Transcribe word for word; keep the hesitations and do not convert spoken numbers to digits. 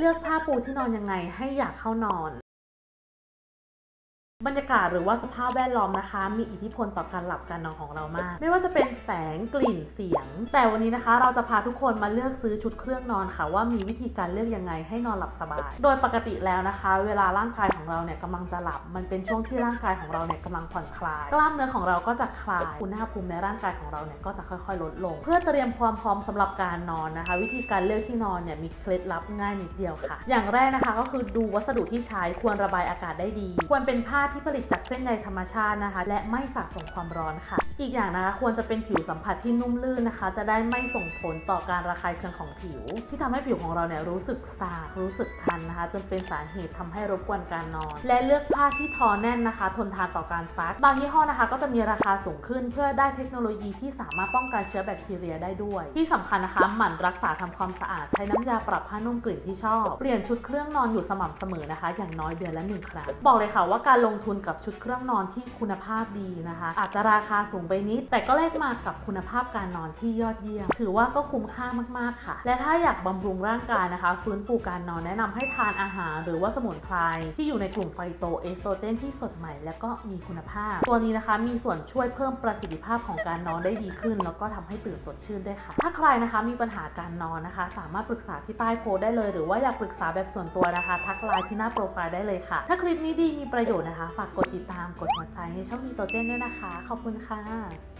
ลือกผ้าปูที่นอนยังไงให้อยากเข้านอนบรรยากาศหรือว่าสภาพแวดล้อมนะคะมีอิทธิพลต่อการหลับการนอนของเรามากไม่ว่าจะเป็นแสงกลิ่นเสียงแต่วันนี้นะคะเราจะพาทุกคนมาเลือกซื้อชุดเครื่องนอนค่ะว่ามีวิธีการเลือกยังไงให้นอนหลับสบายโดยปกติแล้วนะคะเวลาร่างกายของเราเนี่ยกำลังจะหลับมันเป็นช่วงที่ร่างกายของเราเนี่ยกำลังผ่อนคลายกล้ามเนื้อของเราก็จะคลายอุณหภูมิในร่างกายของเราเนี่ยก็จะค่อยๆลดลงเพื่อเตรียมความพร้อมสำหรับการนอนนะคะวิธีการเลือกที่นอนเนี่ยมีเคล็ดลับง่ายนิดเดียวค่ะอย่างแรกนะคะก็คือดูวัสดุที่ใช้ควรระบายอากาศได้ดีควรเป็นผ้าที่ผลิตจากเส้นใยธรรมชาตินะคะและไม่สะสมความร้อนค่ะอีกอย่างนะคะควรจะเป็นผิวสัมผัสที่นุ่มลื่นนะคะจะได้ไม่ส่งผลต่อการระคายเคืองของผิวที่ทำให้ผิวของเราเนี่ยรู้สึกสากรู้สึกคันนะคะจนเป็นสาเหตุทำให้รบกวนการนอนและเลือกผ้าที่ทอแน่นนะคะทนทานต่อการซักบางยี่ห้อนะคะก็จะมีราคาสูงขึ้นเพื่อได้เทคโนโลยีที่สามารถป้องกันเชื้อแบคทีเรียได้ด้วยที่สำคัญนะคะหมั่นรักษาทำความสะอาดใช้น้ำยาปรับผ้านุ่มกลิ่นที่ชอบเปลี่ยนชุดเครื่องนอนอยู่สม่ำเสมอนะคะอย่างน้อยเดือนละหนึ่งครั้งบอกเลยค่ะว่าการลงทุนกับชุดเครื่องนอนที่คุณภาพดีนะคะอาจจะราคาสูงไปนิดแต่ก็แลกมากับคุณภาพการนอนที่ยอดเยี่ยมถือว่าก็คุ้มค่ามากๆค่ะและถ้าอยากบำรุงร่างกายนะคะฟื้นฟูการนอนแนะนำให้ทานอาหารหรือว่าสมุนไพรที่อยู่ในกลุ่มไฟโตเอสโตรเจนที่สดใหม่และก็มีคุณภาพตัวนี้นะคะมีส่วนช่วยเพิ่มประสิทธิภาพของการนอนได้ดีขึ้นแล้วก็ทำให้ตื่นสดชื่นด้วยค่ะถ้าใครนะคะมีปัญหาการนอนนะคะสามารถปรึกษาที่ใต้โพสต์ได้เลยหรือว่าอยากปรึกษาแบบส่วนตัวนะคะทักไลน์ที่หน้าโปรไฟล์ได้เลยค่ะถ้าคลิปนี้ดีมีประโยชน์นะคะฝากกดติดตามกดหัวใจให้ช่องมีโตเจนด้วยนะคะขอบคุณค่ะ